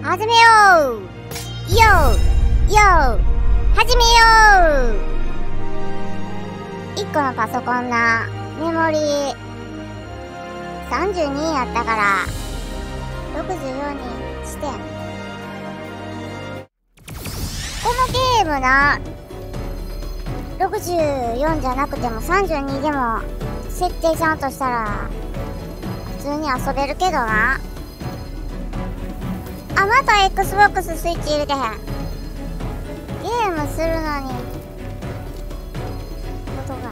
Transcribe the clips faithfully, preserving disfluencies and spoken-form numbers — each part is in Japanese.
始めようよーよー始めよう。いっこのパソコンな、メモリーさんじゅうにやったからろくじゅうよんにしてん。このゲームな、ろくじゅうよんじゃなくてもさんじゅうにでも設定ちゃんとしたら普通に遊べるけどな。あ、また Xbox スイッチ入れてへん。ゲームするのに音が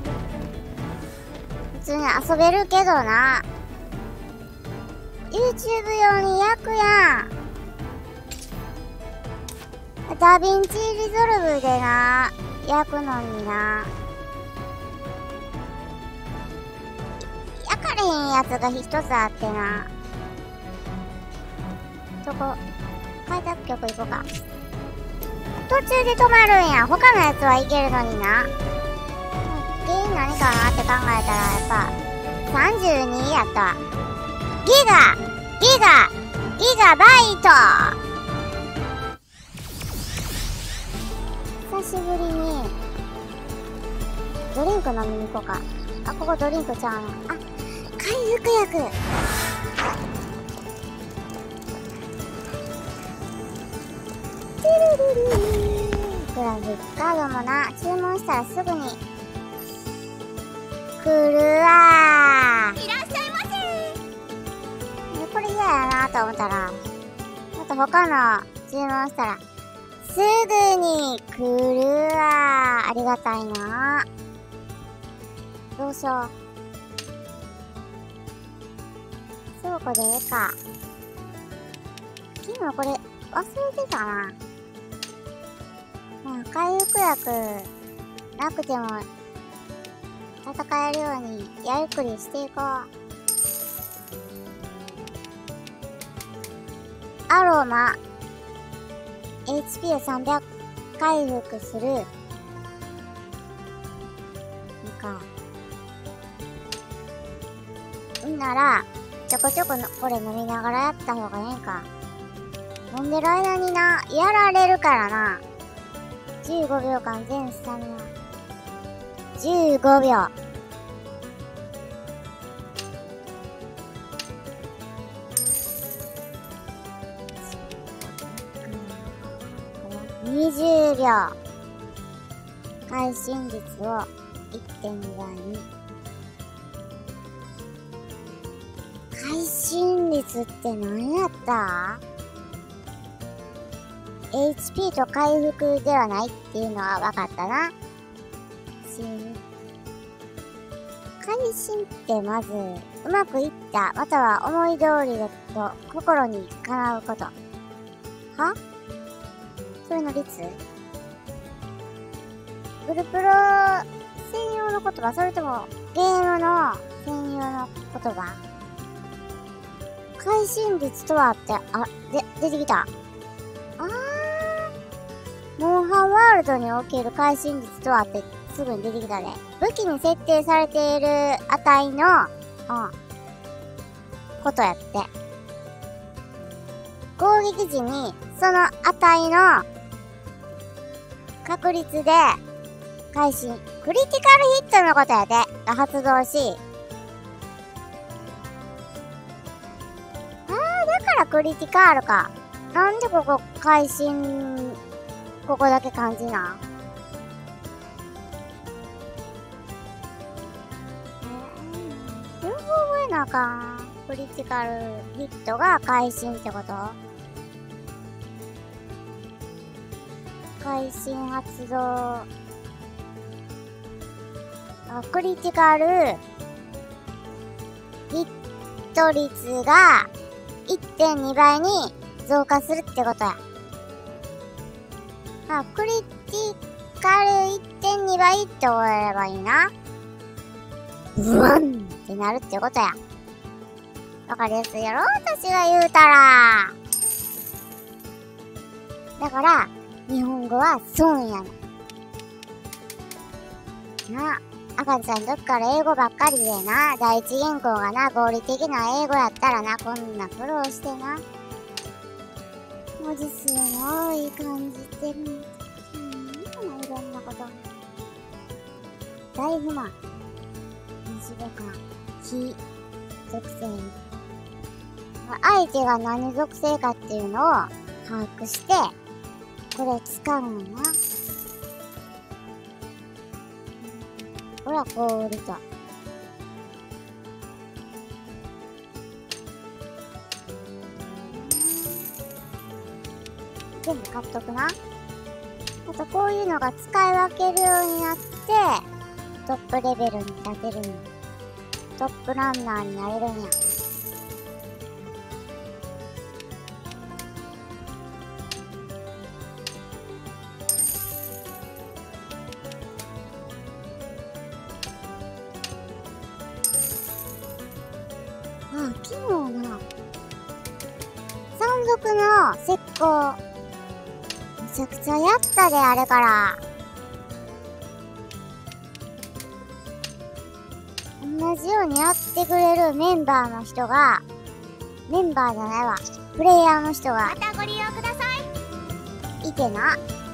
普通に遊べるけどな。 YouTube 用に焼くやん。ダヴィンチリゾルブでな焼くのにな、焼かれへんやつが一つあってな。そこ開拓局行こうか。途中で止まるんや。他のやつはいけるのにな。原因何かなって考えたらやっぱさんじゅうにやったわ。ギガギガギガバイト。久しぶりにドリンク飲みに行こうか。あ、ここドリンクちゃうな。あ、回復薬。グラフィックカードもな、注文したらすぐに来るわー。いらっしゃいませ。これ嫌やなと思ったらまた他の注文したらすぐに来るわー。ありがたいな。どうしよう。倉庫でええか。昨日これ忘れてたな。まあ、回復薬なくても戦えるようにやゆっくりしていこう。アロマ エイチピー をさんびゃく回復するのか。んならちょこちょこのこれ飲みながらやった方がええんか。飲んでる間にな、やられるからな。じゅうごびょうかん全スタミナ。じゅうごびょう。にじゅうびょう。会心率を いってんに 倍に。会心率って何やった？エイチピー と回復ではないっていうのは分かったな。会心ってまず、うまくいった、または思い通りだと心にかなうこと。は？それの率？グルプロ専用の言葉、それともゲームの専用の言葉？会心率とはって、あ、で、出てきた。あー、モンハンワールドにおける会心率とはってすぐに出てきたね。武器に設定されている値の、うん、ことやって。攻撃時にその値の確率で会心、クリティカルヒットのことやで、が発動し、あー、だからクリティカルか。なんでここ、会心、ここだけ漢字なん？えー、両方覚えなあかん。クリティカルヒットが会心ってこと？会心発動。あ、クリティカルヒット率が いってんに 倍に増加するってことや。あ、クリティカル いってんに 倍って覚えればいいな。ブワンってなるってことや。わかりやすいやろ私が言うたら。だから、日本語は損やねん。なあ、赤ちゃんどっから英語ばっかりでな、第一言語がな、合理的な英語やったらな、こんな苦労してな。 文字数の多い感じで、うん、いろんなこと。大不満。二種感。非属性。相手が何属性かっていうのを把握して、これを使うのな。これはこう売ると。全部買っとくな。あとこういうのが使い分けるようになって、トップレベルに立てるんや。トップランナーになれるんや。あ、昨日な、山賊の石膏、めちゃくちゃやったで、あれから。同じようにやってくれるメンバーの人が、メンバーじゃないわ、プレイヤーの人が、またご利用ください。いてな。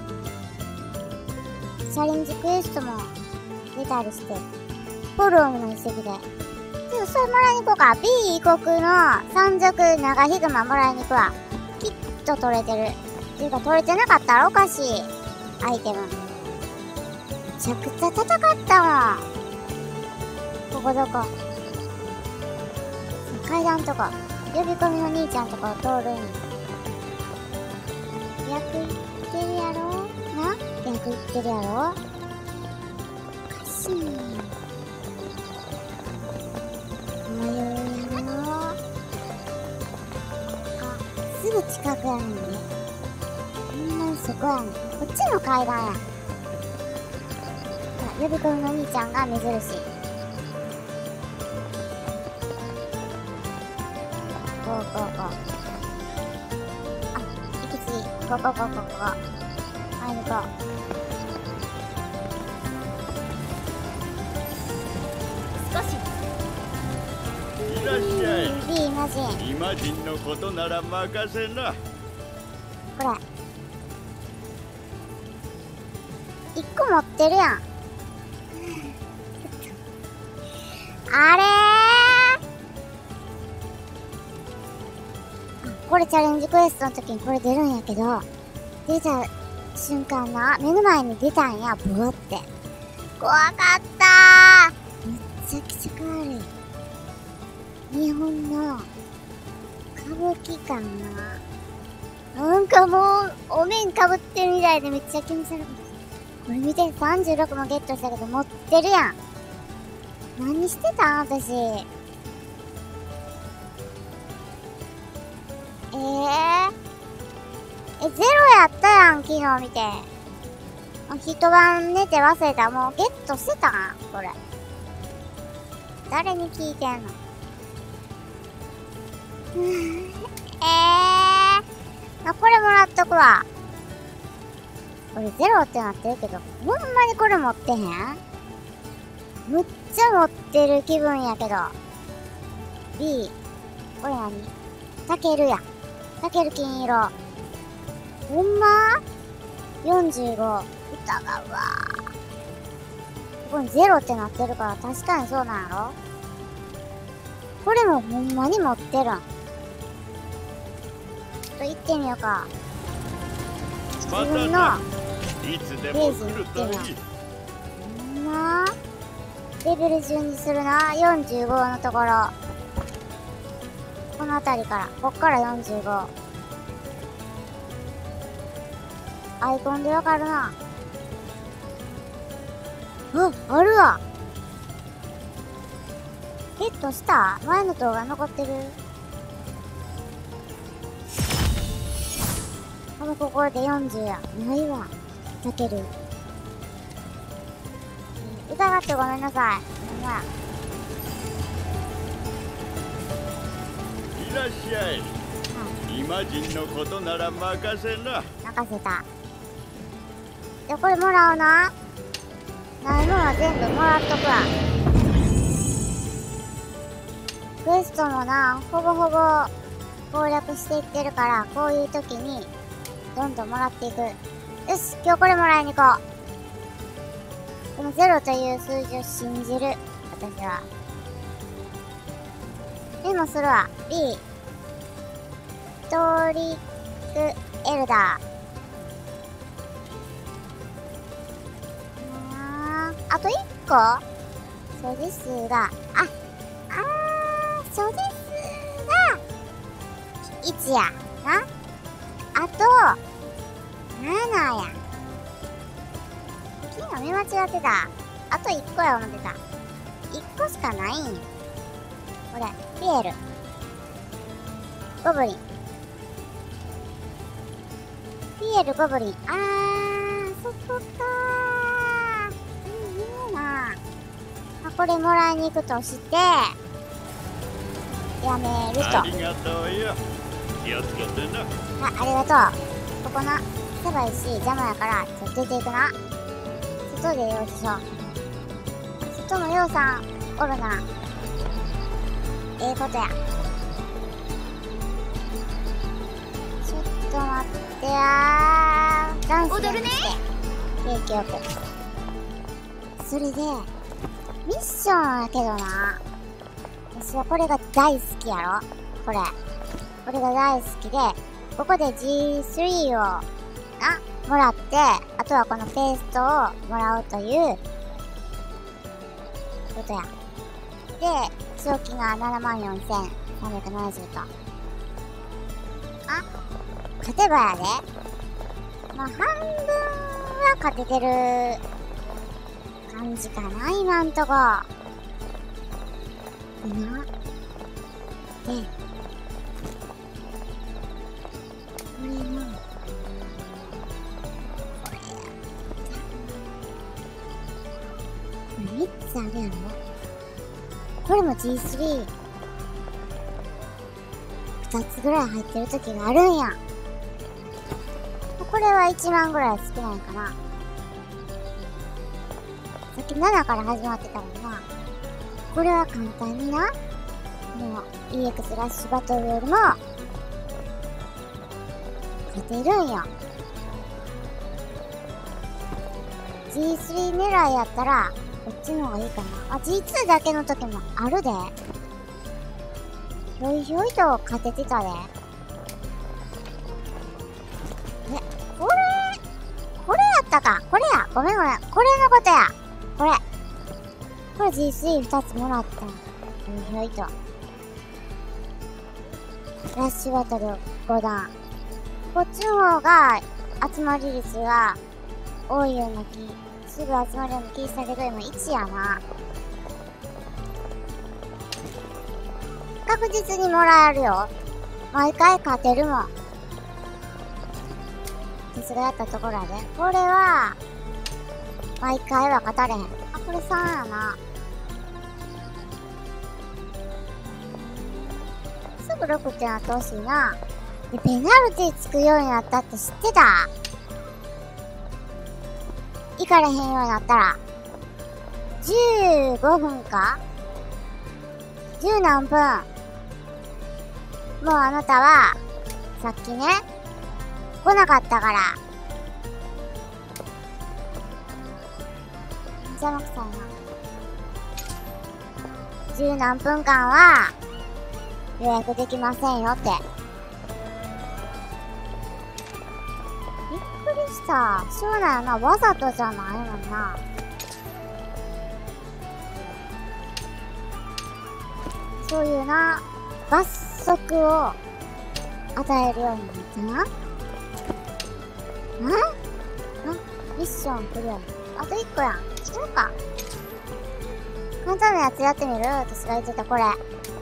チャレンジクエストも出たりして、フォローの遺跡で。ちょっとそれもらいに行こうか。B 異国の山賊長ヒグマもらいに行くわ。きっと取れてる。っていうか取れてなかったらおかしい。アイテム。めちゃくちゃ戦ったもん。ここどこ？階段とか。呼び込みの兄ちゃんとかを通るんや。役いってるやろな？役いってるやろ？おかしい。迷うやろ。あ、すぐ近くやねんね。ほんまにそこやねん。こっちの階段や。呼び込みの兄ちゃんが目印。こうこうこう。あ、行き過ぎ。ここここここ。前に行こう。少し。 いらっしゃい。 B イマジン。 イマジンのことなら任せな。 これ。一個持ってるやん。あれー、これチャレンジクエストの時にこれ出るんやけど、出た瞬間な、目の前に出たんや、ブワって。怖かったー。めっちゃくちゃ変わる。日本の歌舞伎感な。なんかもう、お面かぶってるみたいでめっちゃ気にされる。これ見て、さんじゅうろくもゲットしたけど持ってるやん。何してたん私。えー、え、ゼロやったやん、昨日見て。一晩寝て忘れた。もうゲットしてたんこれ。誰に聞いてんの？えー、あ、これもらっとくわ。これゼロってなってるけど、ほんまにこれ持ってへん？むっちゃ持ってる気分やけど。B、これ何？タケルや。タケル金色。ほんま ?よんじゅうご。疑うわ。ここにゼロってなってるから確かにそうなんやろ？これもほんまに持ってるん。ちょっと行ってみようか。自分のいつでも来るといい。 ほんまレベル順にするな。よんじゅうごのところ。この辺りから。こっからよんじゅうご。アイコンでわかるな。あ、あるわ。ゲットした？前の動画残ってる？このここでよんじゅうや。ないわ。たける。疑ってごめんなさい。ほんまや。 いらっしゃい。イマジンのことなら任せな。 任せた。じゃあこれもらうな。ないものは全部もらっとくわ。クエストもな、ほぼほぼ攻略していってるから、こういう時にどんどんもらっていく。よし、今日これもらいに行こう。このゼロという数字を信じる、私は。でもするわ。 B トリックエルダー。あといっこ所持数が、あ、あー、所持数がいちやな。あとななや。昨日見間違ってた。あといっこや思ってた。いっこしかないんよ。これピエール、ゴブリン、ピエール、ゴブリン。あー、そこかー。いいなー。あ、これもらいに行くとしてやめると。 ありがとうよ。気をつけてな。 あ、ありがとう。ここな、狭いし邪魔やからちょっと出ていくな。外で用意しよう。外のようさんおるな。ええことや。ちょっと待ってやー。ダンスでもして景気よく。それでミッションやけどな、私はこれが大好きやろ。これこれが大好きで、ここで ジースリー をなもらって、あとはこのペーストをもらうということや。で、賞金が ななまんよんせんさんびゃくななじゅうと。あ、勝てばやで。まあ、半分は勝ててる感じかな、今んとこ。でな。で、これの、これや。これみっつあるやろ。これも ジースリー ふたつぐらい入ってる時があるんや。これはいちまんぐらい少ないかな。さっきななから始まってたもんな。これは簡単にな、もう イーエックス ラッシュバトルよりも勝てるんよ。 ジースリー 狙いやったらこっちの方がいいかな。あ、ジーツー だけの時もあるで。ひょいひょいと勝ててたで。え、これ、これやったか。これや。ごめんごめん。これのことや。これ。これ ジースリーふたつもらった。ひょいひょいと。ラッシュバトルごだん。こっちの方が集まり率が多いような気。すぐ集まるような気したけど、今いちやな。確実にもらえるよ。毎回勝てるもん。私がやったところやで。これは毎回は勝たれへん。あ、これさんやな。すぐろくってなってほしいな。で、ペナルティつくようになったって知ってた？行かれへんようになったらじゅうごふんかじゅうなんぷん、もうあなたはさっきね来なかったから邪魔くさいな。じゅうなんぷんかんは予約できませんよって。びっくりした。そうだよな、わざとじゃないもんな。そういうな罰則を与えるようになったな。ん？あ、ミッションクリア。あといっこやん。そうか。簡単なやつやってみる？私が言ってたこれ。あ、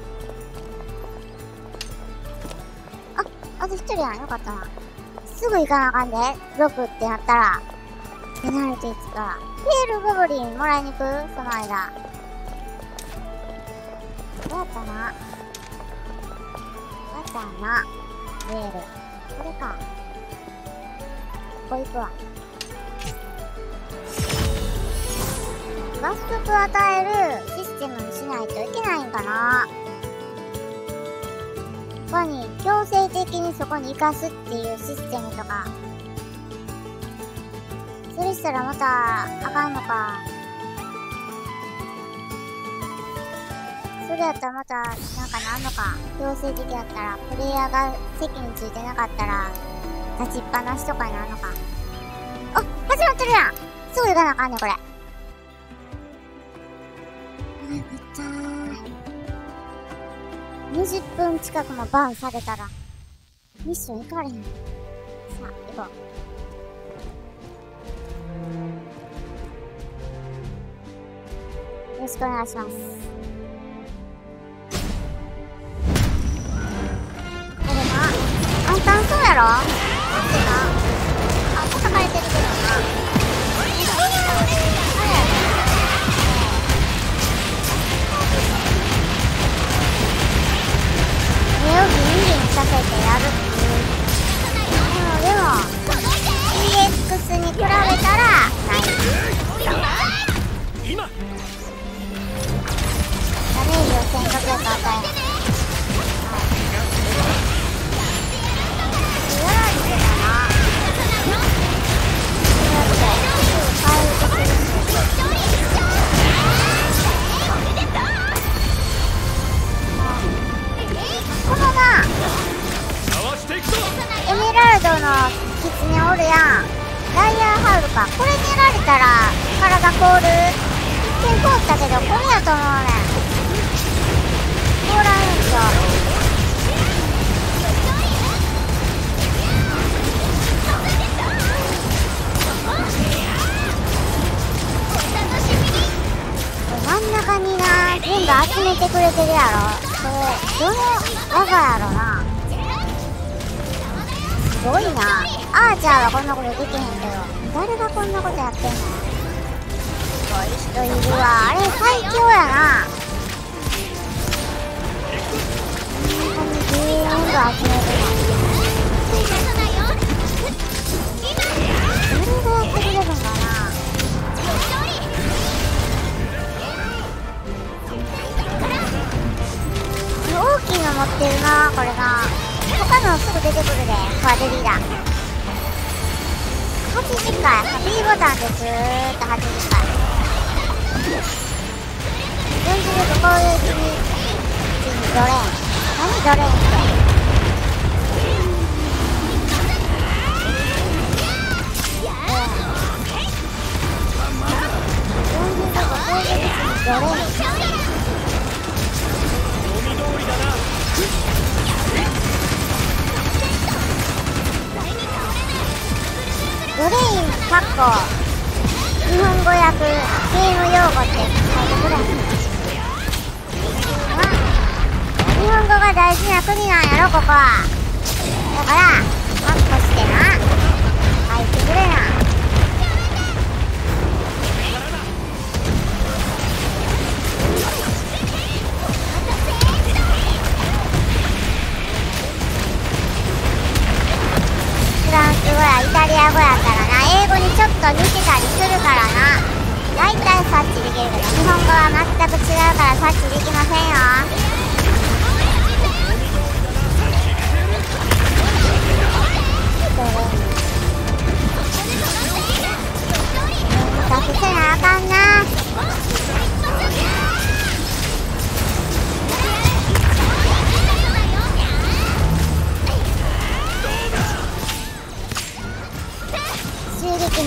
あとひとりやん。よかったな。すぐ行かなあかんで。ろくってなったらペナルティーつくから。ピエールゴブリンもらいに行く？その間。どうやったな。どうやったな。ピエール。これか。ここ行くわ。罰則を与えるシステムにしないといけないんかな。 こに強制的にそこに生かすっていうシステムとか、それしたらまたあかんのか。それやったらまたなんかなんのか。強制的やったらプレイヤーが席についてなかったら立ちっぱなしとかになるのか。あ、始まってるやん。すぐ行かなあかんねんこれ。めっちゃにじゅっぷん近くもバンされたらミッション行かれへん。さあ行こう。よろしくお願いします。これな簡単そうやろ。だってなあ叩かれてるけどな。あれやね。目をギンギンさせてやるっていう。でも、でも イーエックス に比べたらない。 今ダメージをせんかけると与えない。やられてたな。そうやって回復するし。このなエメラルドのキツネおるやん。ライアーハウルか。これ寝られたら体凍る。一見凍ったけどこれやと思うねん。凍らんでしょ。真ん中にな全部集めてくれてるやろ。これどの技やろな。すごいな。アーチャーはこんなことできへんけど誰がこんなことやってんの。すごい人いるわ。あれ最強やな。こんなに全部集めてる。誰がやってくれるんかな。大きいの持ってるなこれな。他のすぐ出てくるで。クワデリーだ。はちじかい B ボタンでずーっとはちじかいよんじゅうろく攻撃にドレーン。何ドレーンってよんじゅうろく攻撃にドレーン。ドレインかっこ日本語訳ゲーム用語って書いてくれ。日本語が大事な国なんやろここは。だからマッコしてな書いてくれな。フランス語やイタリア語やったらな英語にちょっと似てたりするからな大体察知できるけど日本語は全く違うから察知できませんよ。出せなあかんな。襲撃兵終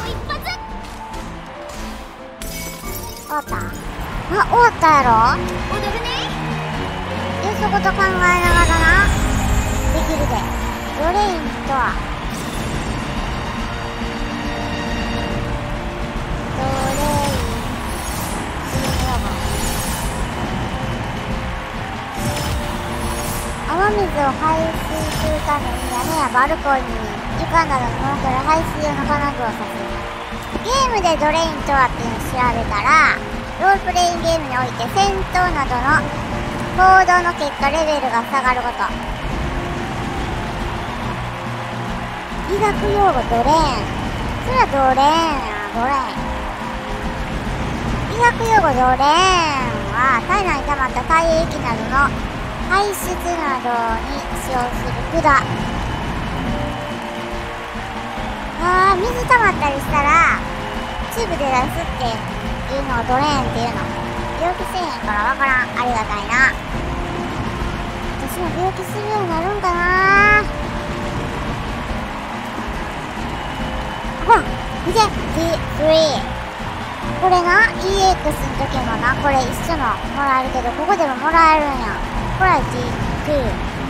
わった。あ、終わったやろ。よそこと考えながらなできるで。ドレインとはドレイン雨水を排水するために屋根やバルコニー床などに設ける排水用の金具を指す。ゲームでドレインとはっていうのを調べたらロールプレイングゲームにおいて戦闘などの行動の結果レベルが下がること。医学用語ドレーン。それはドレーンやドレーン。医学用語ドレーンは体内に溜まった体液などの排出などに使用する管。あー、水溜まったりしたらチューブで出すっていうのをドレーンっていうの。病気せえへんからわからん。ありがたいな。私も病気するようになるんかな。ほら見て ティースリー。 これな イーエックス の時もなこれ一緒のもらえるけど、ここでももらえるんや。これは ティーツー。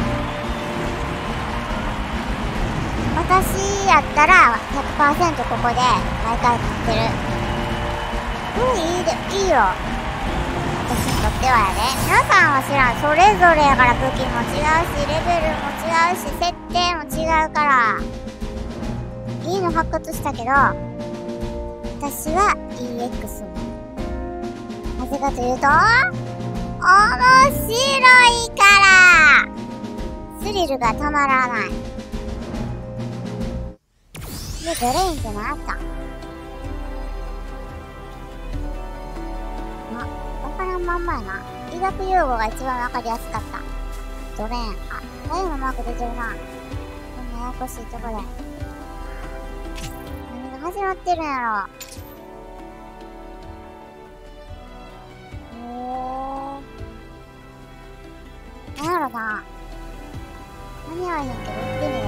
私やったら ひゃくパーセント ここで毎回買ってる。うん、いいでいいよ、私にとってはやで。皆さんは知らん。それぞれやから、武器も違うしレベルも違うし設定も違うから。いいの発掘したけど、私は イーエックス。 なぜかというと面白いから。スリルがたまらない。で、ドレインって何やった？ま、わからんまんまやな。医学用語が一番わかりやすかった。ドレーン。あ、太陽のマーク出てるな。こんなややこしいとこで。何が始まってるんやろ。へー。なんやろな。間に合わへんけど、行ってみる。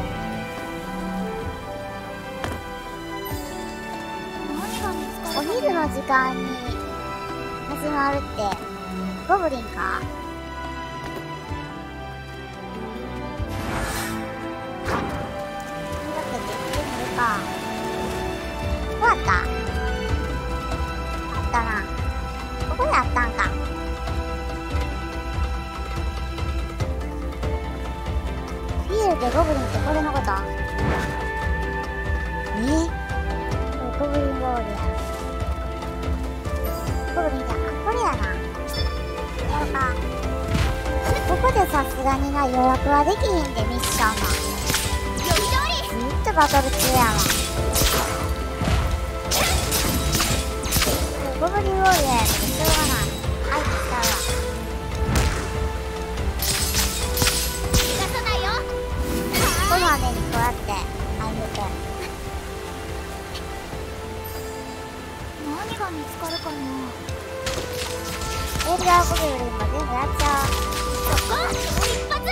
お昼の時間に始まるってゴブリンか。だって行ってみるか。どうやった？あったな。ここであったんか。フィールでゴブリンってこれのこと？え？これゴブリンボールや。ゴブリンじゃん。あ、これやな。やるか。ここでさすがにな、予約はできひんで、ミッションの。ずっとバトル中やもん。ゴブリンボールやけど、しょうがない。はい、使うわ。こまめにこうやって、あげて。何が見つかるかな。エルダーゴブリンも全部やっちゃう。そこ一発。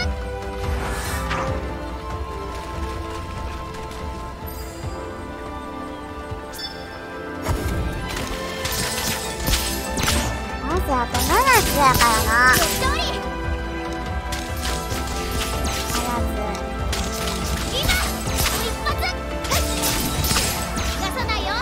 まずあとななつやからな。ななつ。今一発。逃がさないよ。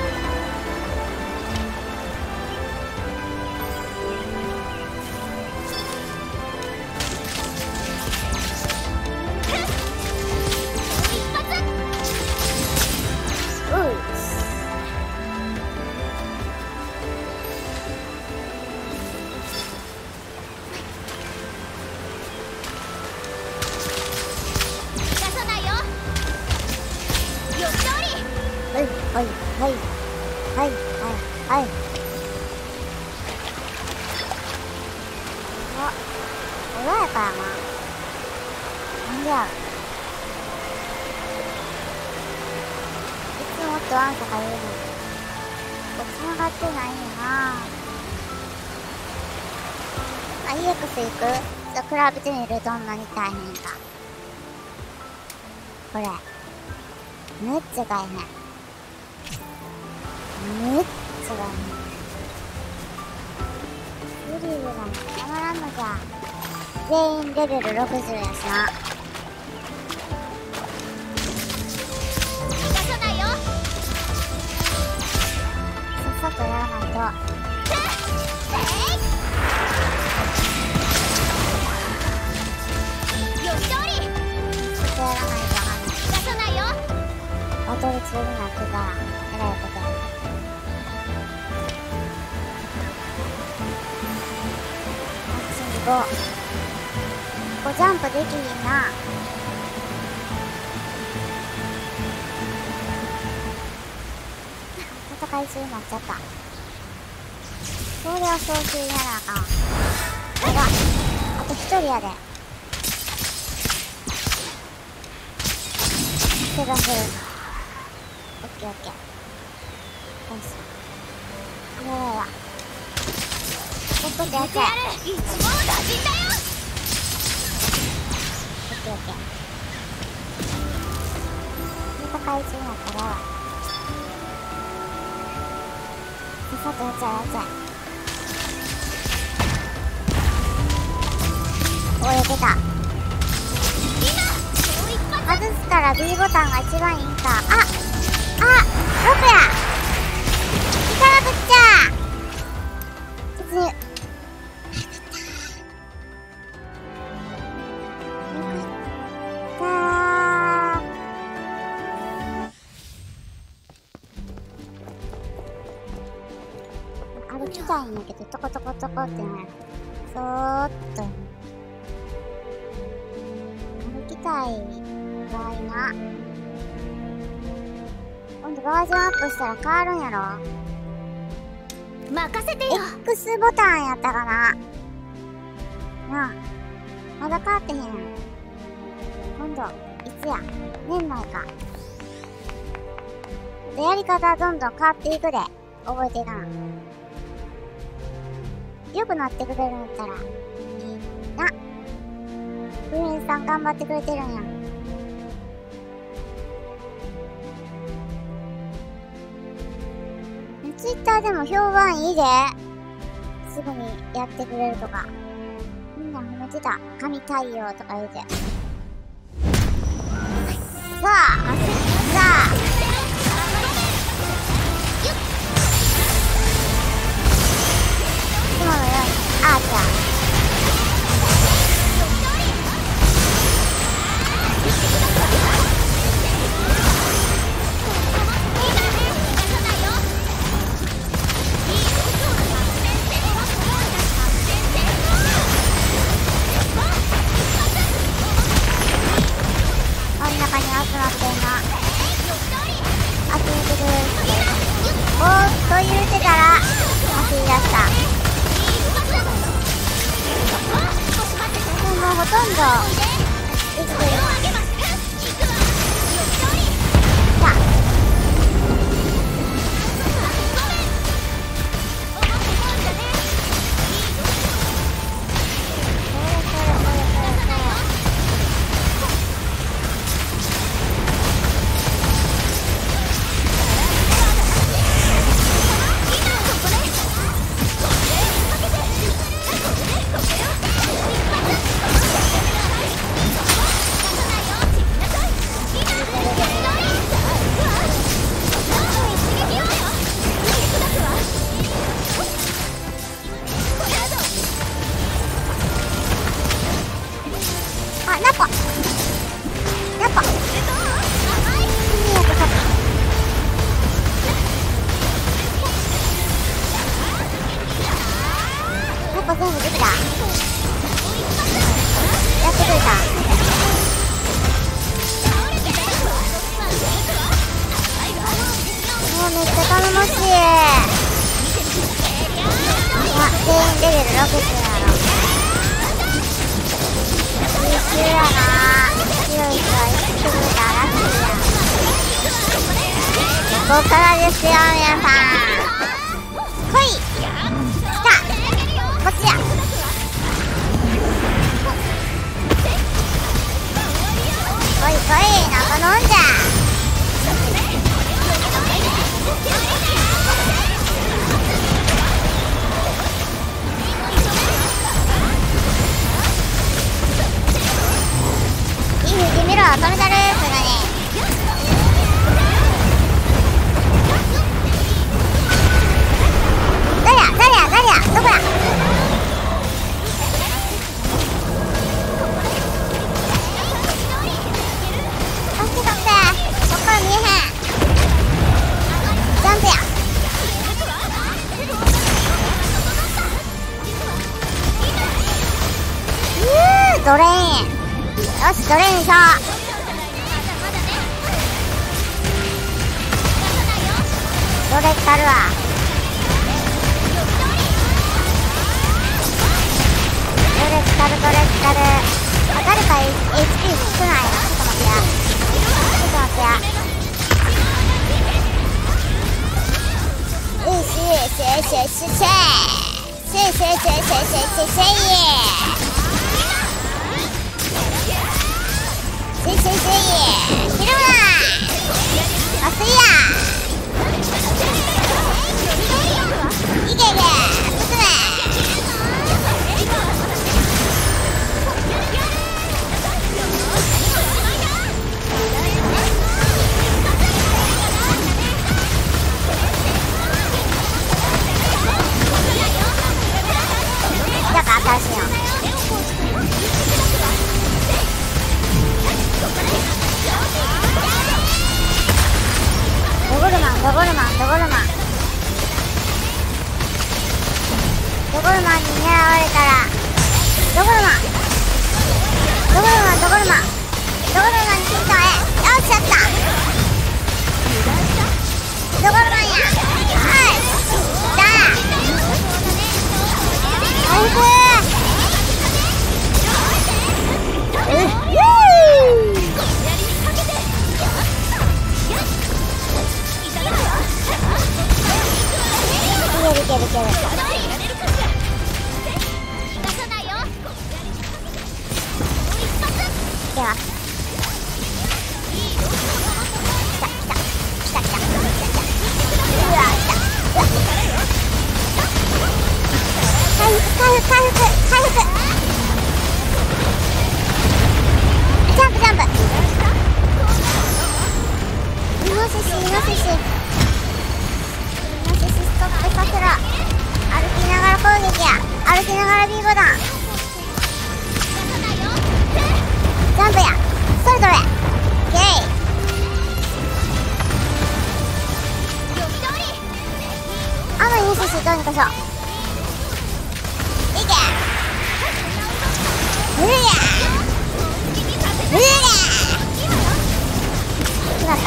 はい、はい、はい、はい、はい。あ、穏やかやな。なんでやろ。いつもっとワンとか言うのに、こう繋がってないよな。あ、イーエックス 行く？ちょっと比べてみる。どんなに大変か。これ。めっちゃ大変。めっちゃ大変。スリルがたまらんのじゃ。全員レベルろくじゅうやしな。逃がさないよ。さっさとやらないと。よしどり。ちょっとやらないとあかんね。逃がさないよ。バトル中になってたらえらいことやる。ここここジャンプできひんな。戦い中になっちゃった。それは招集やらあかん。これがあと一一人やで。手がする。オッケーオッケー。よし。これは。ちょっとやっちゃえ。 一網打尽だよ。 オッケーオッケー。戦い中になったら。さっさとやっちゃえやっちゃえ。お、やけた。外すから B ボタンが一番いいんか。ああろくや。いかなくっちゃ。突入。よかったー。歩きたいんやけど、トコトコトコってなる。そーっと。歩きたい場合な。今度バージョンアップしたら変わるんやろ。 任せてよ。 X ボタンやったかな。なあ、まだ変わってへんやん。今度いつや。年内か。でやり方どんどん変わっていくで。覚えていかな。良くなってくれるんやったらいいな。クイーンさん頑張ってくれてるんやん。ツイッターでも評判いいで。すぐにやってくれるとか。みんな褒めてた。神対応とか言うて。さあ、さあ。いつものように、アーチャー。真ん中に集まってんな。当ててくれる。おーっと言うてたら走り出した。もうほとんどできてる。さああ、ナポナポナポ全部できた。やってくれた。もうめっちゃ頼もしい。いや、全員レベルろくってなの。優秀やな。強い人は言ってくれたらラッキーや。ここからですよ、皆さん。来い。来た。こっちや。来い来い、なんか飲んじゃ。いい風景見ろ、止めたる、そんなに。誰や誰や誰や、どこや。助けて、こっから見えへん。ジャンプや。うー、ドレイン。よし、ドレインしよう。ドレッカルはドレッカルドレッカル。 か エイチピー 少ないな。ちょっと待ってや。ちょっと待ってや。よしよしよしよしよし。せいせいせいせいせいせいせいせい。せいせいせい。ひるむな。あすいや。いけいけ。進め。だから新しいの。ドゴルマンドゴルマンドゴルマンドゴルマンに狙われたらドゴルマンドゴルマンドゴルマンドゴルマンに切り替え。よっしゃったドゴルマンや。はいだ回復うっゆーいけるいけるいける。では来た来た来た来た来た来た。うわ来たうわ回復回復回復回復。ジャンプジャンプ。イノシシイノシシイノシシストップさせろ。歩きながら攻撃や。歩きながら B ボタン。ジャンプや。それぞれ。オッケー。あのイノシシどうにかしよう。いけ。うやうや決まった。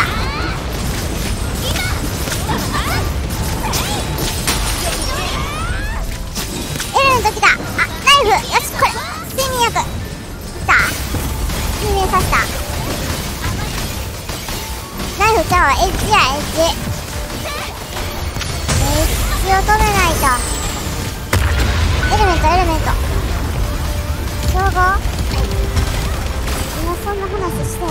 エレメント来た。あ、ナイフ。よし、これ睡眠薬来た。睡眠させた。ナイフちゃうわ。エッジやエッジ。エッジを止めないと。エレメントエレメント競合。今そんな話してんの。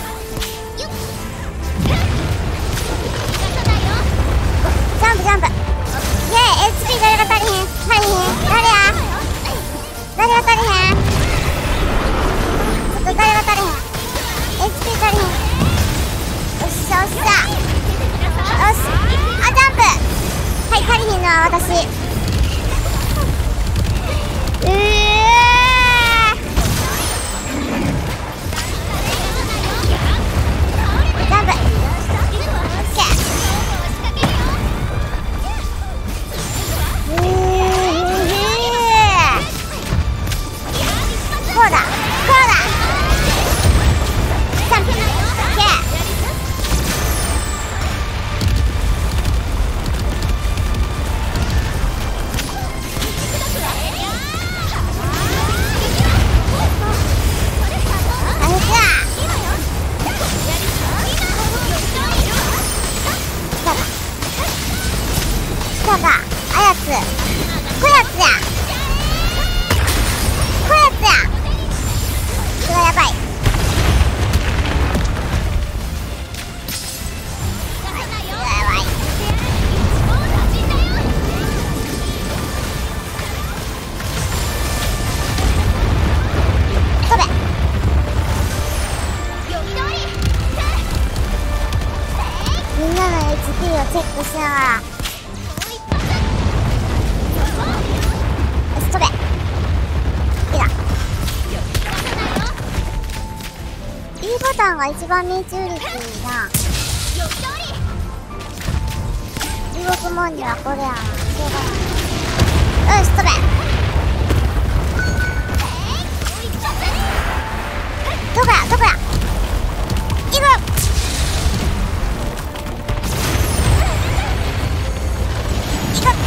ジャンプジャンプ。イェイ エイチピー 誰が足りへん足りへん。誰や誰が足りへん。ちょっと誰が足りへん。 エイチピー 足りへん。よっしゃよっしゃよし。あジャンプ。はい足りへんのは私。うージャンプ。オッケー。うーこうだこうだ。ジャンプ。オッケー。そうか、あやつこやつやこやつや。うわやばい。うわやばい。飛べ。みんなの エイチピー をチェックしながら。飛べ。いいな。B ボタンが一番命中率いいな。地獄モンにはこれやな。しょうがない。よし飛べ。どこやどこや。行く。行く。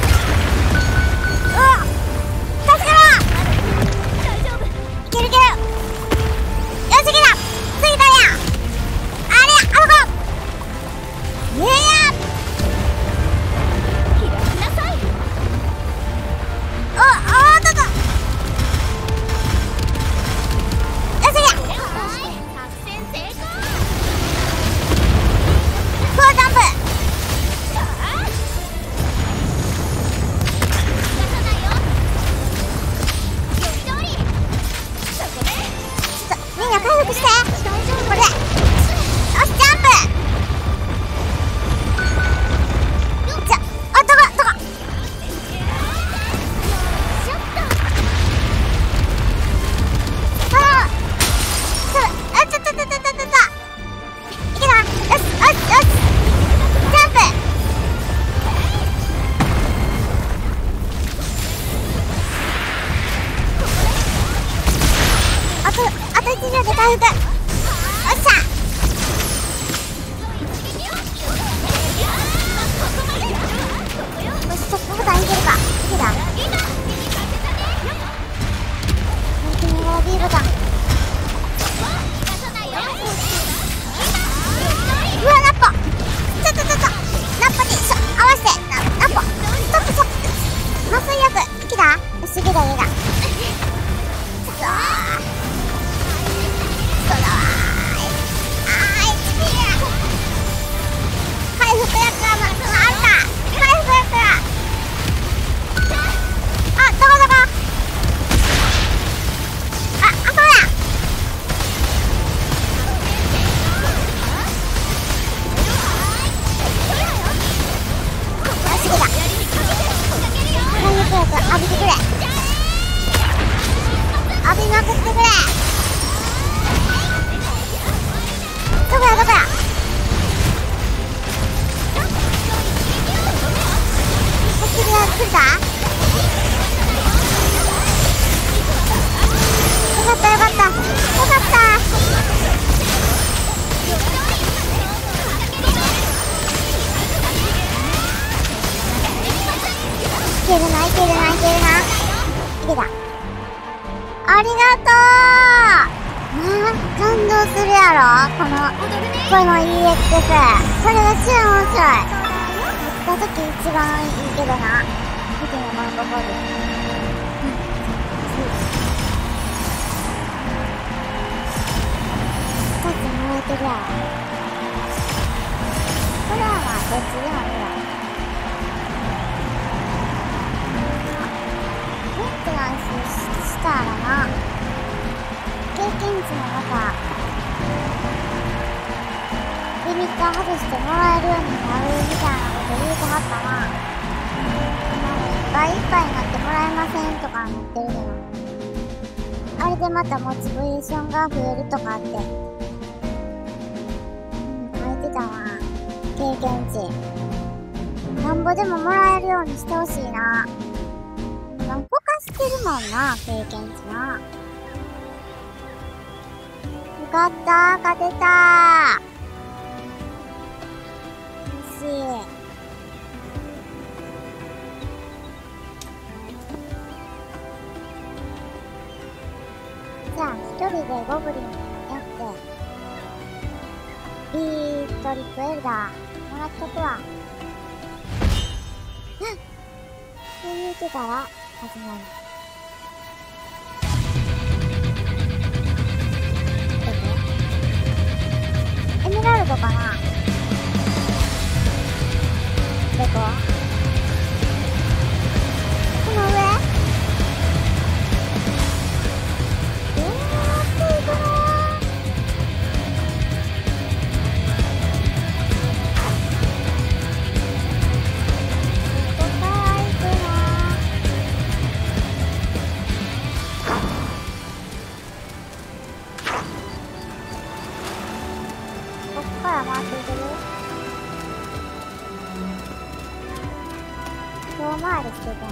うわ助けろ。いけるいける。 だ。ありがとう。まあ、感動するやろこの、この イーエックス。これが超面白い。乗った時一番いいけどな。見てみよう、このボコール。二つ燃えてるやろ。これはまあ、どっちでもいいわ。メンテナンスしたらな、経験値もまた、リミッター外してもらえるようになるみたいなこと言うてはったな。いっぱいいっぱいになってもらえませんとかなってるけど、あれでまたモチベーションが増えるとかって、うん、書いてたな。経験値なんぼでももらえるようにしてほしいな。ポカしてるもんな、経験値な。よかった、勝てた。嬉しい。じゃあ、一人でゴブリンやって、ビートリップエルダーもらっとくわ。そう言うてたら、始まる。エメラルドかな？どこ？この上？えー、熱いかな？遠回りしてたの。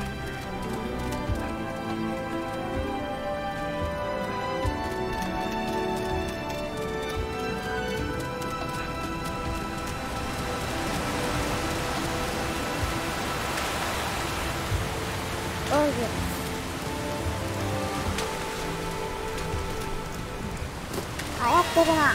おいで。あ、やってるな。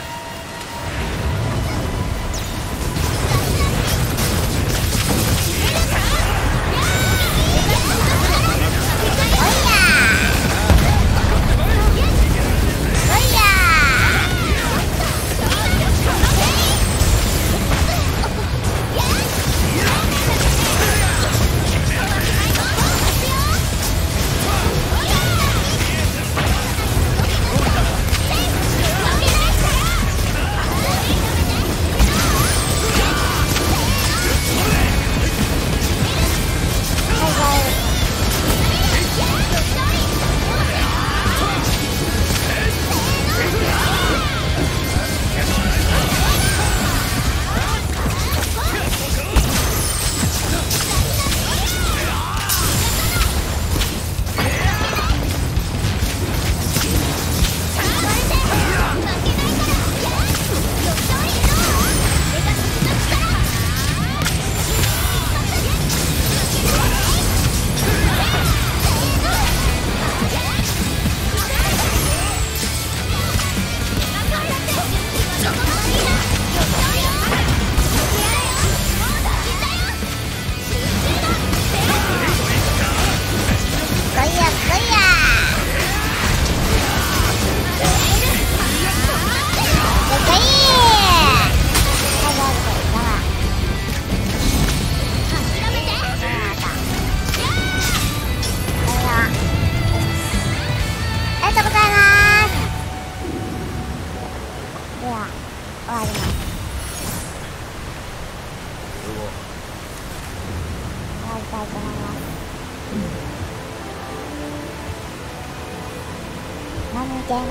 何見てんのよ。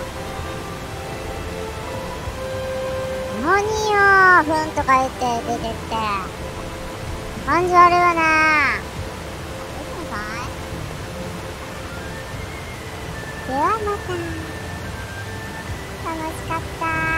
何よ、ふんとか言って出てって。感じ悪いわね。ではまた。楽しかった。